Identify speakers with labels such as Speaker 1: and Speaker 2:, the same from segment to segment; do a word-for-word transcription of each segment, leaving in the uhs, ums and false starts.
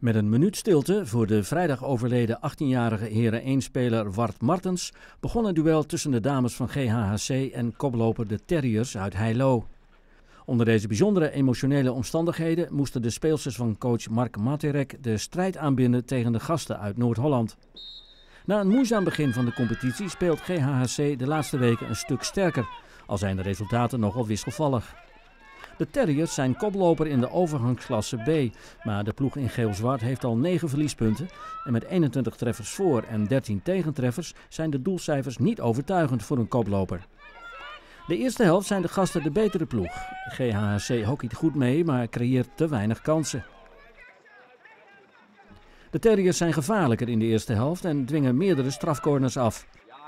Speaker 1: Met een minuut stilte voor de vrijdag overleden achttienjarige Heren één-speler Wart Martens begon een duel tussen de dames van G H H C en koploper de Terriers uit Heilo. Onder deze bijzondere emotionele omstandigheden moesten de speelsters van coach Mark Materek de strijd aanbinden tegen de gasten uit Noord-Holland. Na een moeizaam begin van de competitie speelt G H H C de laatste weken een stuk sterker, al zijn de resultaten nogal wisselvallig. De Terriers zijn koploper in de overgangsklasse B, maar de ploeg in geel-zwart heeft al negen verliespunten en met eenentwintig treffers voor en dertien tegentreffers zijn de doelcijfers niet overtuigend voor een koploper. De eerste helft zijn de gasten de betere ploeg. G H H C hockeyt goed mee, maar creëert te weinig kansen. De Terriers zijn gevaarlijker in de eerste helft en dwingen meerdere strafcorners af,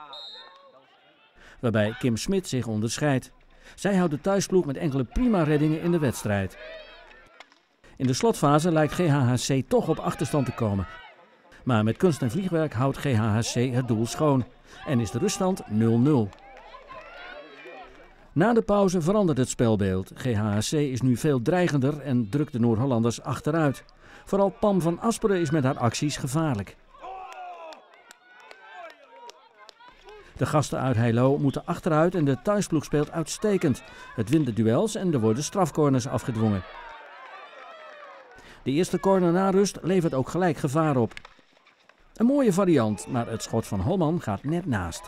Speaker 1: waarbij Kim Smit zich onderscheidt. Zij houdt de thuisploeg met enkele prima reddingen in de wedstrijd. In de slotfase lijkt G H H C toch op achterstand te komen. Maar met kunst en vliegwerk houdt G H H C het doel schoon en is de ruststand nul nul. Na de pauze verandert het spelbeeld. G H H C is nu veel dreigender en drukt de Noord-Hollanders achteruit. Vooral Pam van Asperen is met haar acties gevaarlijk. De gasten uit Heilo moeten achteruit en de thuisploeg speelt uitstekend. Het wint de duels en er worden strafcorners afgedwongen. De eerste corner na rust levert ook gelijk gevaar op. Een mooie variant, maar het schot van Holman gaat net naast.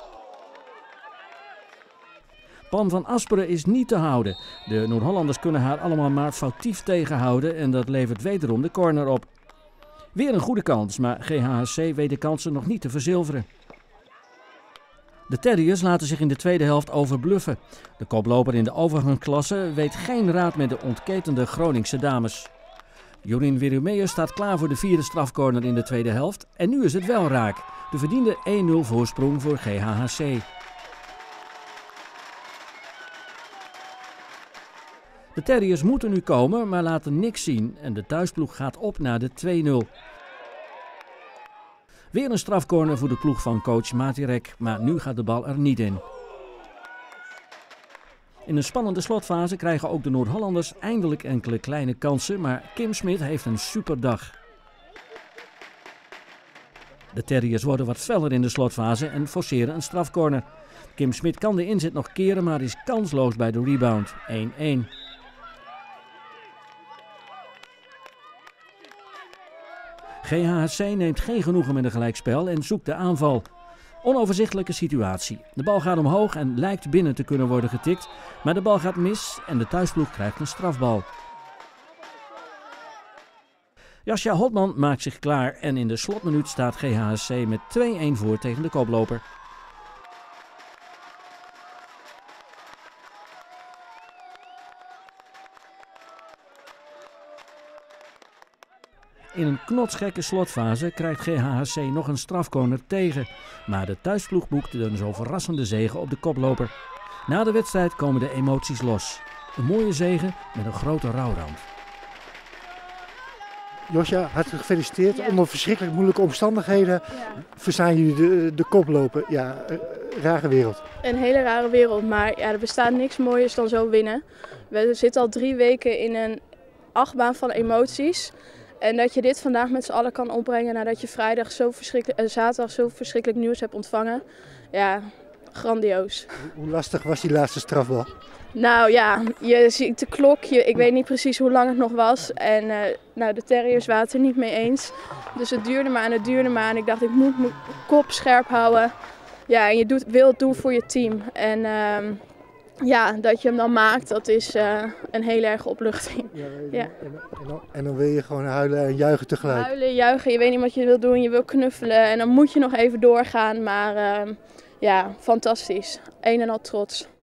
Speaker 1: Pam van Asperen is niet te houden. De Noord-Hollanders kunnen haar allemaal maar foutief tegenhouden en dat levert wederom de corner op. Weer een goede kans, maar G H H C weet de kansen nog niet te verzilveren. De Terriers laten zich in de tweede helft overbluffen. De koploper in de overgangsklasse weet geen raad met de ontketende Groningse dames. Jorien Wirumeus staat klaar voor de vierde strafcorner in de tweede helft en nu is het wel raak. De verdiende één nul voorsprong voor G H H C. De Terriers moeten nu komen, maar laten niks zien en de thuisploeg gaat op naar de twee nul. Weer een strafcorner voor de ploeg van coach Materek, maar nu gaat de bal er niet in. In een spannende slotfase krijgen ook de Noord-Hollanders eindelijk enkele kleine kansen, maar Kim Smit heeft een superdag. De Terriers worden wat feller in de slotfase en forceren een strafcorner. Kim Smit kan de inzet nog keren, maar is kansloos bij de rebound. één één. G H H C neemt geen genoegen met een gelijkspel en zoekt de aanval. Onoverzichtelijke situatie. De bal gaat omhoog en lijkt binnen te kunnen worden getikt, maar de bal gaat mis en de thuisploeg krijgt een strafbal. Jascha Hotman maakt zich klaar en in de slotminuut staat G H H C met twee één voor tegen de koploper. In een knotsgekke slotfase krijgt G H H C nog een strafcorner tegen, maar de thuisploeg boekt een zo verrassende zege op de koploper. Na de wedstrijd komen de emoties los. Een mooie zege met een grote rouwrand.
Speaker 2: Josja, hartelijk gefeliciteerd.
Speaker 3: Ja.
Speaker 2: Onder verschrikkelijk moeilijke omstandigheden
Speaker 3: Ja.
Speaker 2: verstaan jullie de, de koploper. Ja, uh, rare wereld.
Speaker 3: Een hele rare wereld, maar ja, er bestaat niks mooiers dan zo winnen. We zitten al drie weken in een achtbaan van emoties. En dat je dit vandaag met z'n allen kan opbrengen nadat je vrijdag zo verschrikkelijk, uh, zaterdag zo verschrikkelijk nieuws hebt ontvangen. Ja, grandioos.
Speaker 2: Hoe lastig was die laatste strafbal?
Speaker 3: Nou ja, je ziet de klok, je, ik weet niet precies hoe lang het nog was. En uh, nou, de Terriers waren het er niet mee eens. Dus het duurde maar en het duurde maar. En ik dacht, ik moet mijn kop scherp houden. Ja, en je doet, wil het doen voor je team. En uh, ja, dat je hem dan maakt, dat is uh, een heel erge opluchting.
Speaker 2: Ja, en,
Speaker 3: Ja.
Speaker 2: en, en, dan, en dan wil je gewoon huilen en juichen tegelijk.
Speaker 3: Huilen, juichen, je weet niet wat je wil doen, je wil knuffelen. En dan moet je nog even doorgaan. Maar uh, ja, fantastisch. Een en al trots.